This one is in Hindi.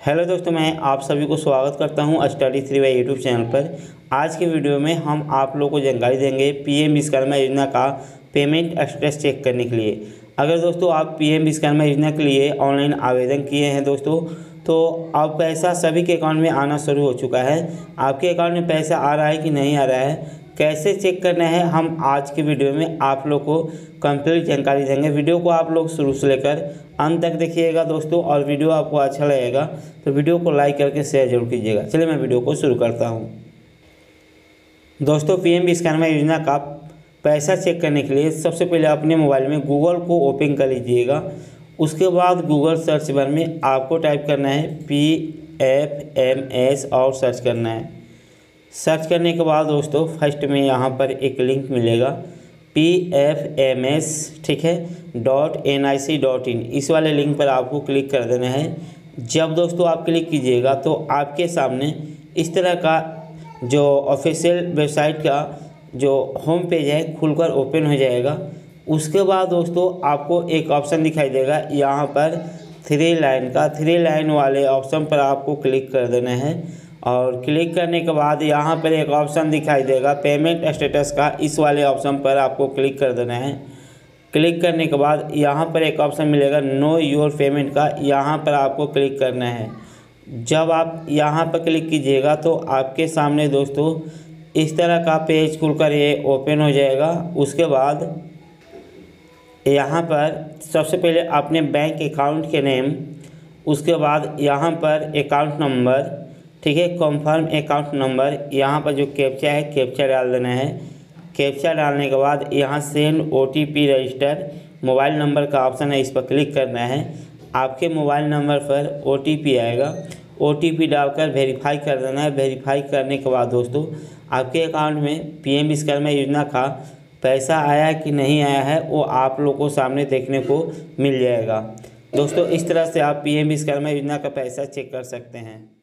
हेलो दोस्तों, मैं आप सभी को स्वागत करता हूं स्टडी 3 बाई यूट्यूब चैनल पर। आज के वीडियो में हम आप लोगों को जानकारी देंगे पीएम विश्वकर्मा योजना का पेमेंट स्टेटस चेक करने के लिए। अगर दोस्तों आप पीएम विश्वकर्मा योजना के लिए ऑनलाइन आवेदन किए हैं दोस्तों, तो अब पैसा सभी के अकाउंट में आना शुरू हो चुका है। आपके अकाउंट में पैसा आ रहा है कि नहीं आ रहा है, कैसे चेक करना है, हम आज के वीडियो में आप लोग को कंप्लीट जानकारी देंगे। वीडियो को आप लोग शुरू से लेकर अंत तक देखिएगा दोस्तों, और वीडियो आपको अच्छा लगेगा तो वीडियो को लाइक करके शेयर जरूर कीजिएगा। चलिए मैं वीडियो को शुरू करता हूं। दोस्तों, पीएम विश्वकर्मा योजना का पैसा चेक करने के लिए सबसे पहले अपने मोबाइल में गूगल को ओपन कर लीजिएगा। उसके बाद गूगल सर्च बार में आपको टाइप करना है PFMS और सर्च करना है। सर्च करने के बाद दोस्तों फर्स्ट में यहाँ पर एक लिंक मिलेगा PFMS, ठीक है, .nic.in। इस वाले लिंक पर आपको क्लिक कर देना है। जब दोस्तों आप क्लिक कीजिएगा तो आपके सामने इस तरह का जो ऑफिशियल वेबसाइट का जो होम पेज है खुलकर ओपन हो जाएगा। उसके बाद दोस्तों आपको एक ऑप्शन दिखाई देगा, यहाँ पर थ्री लाइन वाले ऑप्शन पर आपको क्लिक कर देना है। और क्लिक करने के बाद यहाँ पर एक ऑप्शन दिखाई देगा पेमेंट स्टेटस का, इस वाले ऑप्शन पर आपको क्लिक कर देना है। क्लिक करने के बाद यहाँ पर एक ऑप्शन मिलेगा नो योर पेमेंट का, यहाँ पर आपको क्लिक करना है। जब आप यहाँ पर क्लिक कीजिएगा तो आपके सामने दोस्तों इस तरह का पेज खुलकर ये ओपन हो जाएगा। उसके बाद यहाँ पर सबसे पहले अपने बैंक अकाउंट के नेम, उसके बाद यहाँ पर अकाउंट नंबर, ठीक है, कंफर्म अकाउंट नंबर, यहाँ पर जो कैप्चा है कैप्चा डाल देना है। कैप्चा डालने के बाद यहाँ send OTP register mobile number का ऑप्शन है, इस पर क्लिक करना है। आपके मोबाइल नंबर पर OTP आएगा, OTP डालकर वेरीफाई कर देना है। वेरीफाई करने के बाद दोस्तों आपके अकाउंट में पीएम विश्वकर्मा योजना का पैसा आया कि नहीं आया है वो आप लोगों को सामने देखने को मिल जाएगा। दोस्तों इस तरह से आप पीएम विश्वकर्मा योजना का पैसा चेक कर सकते हैं।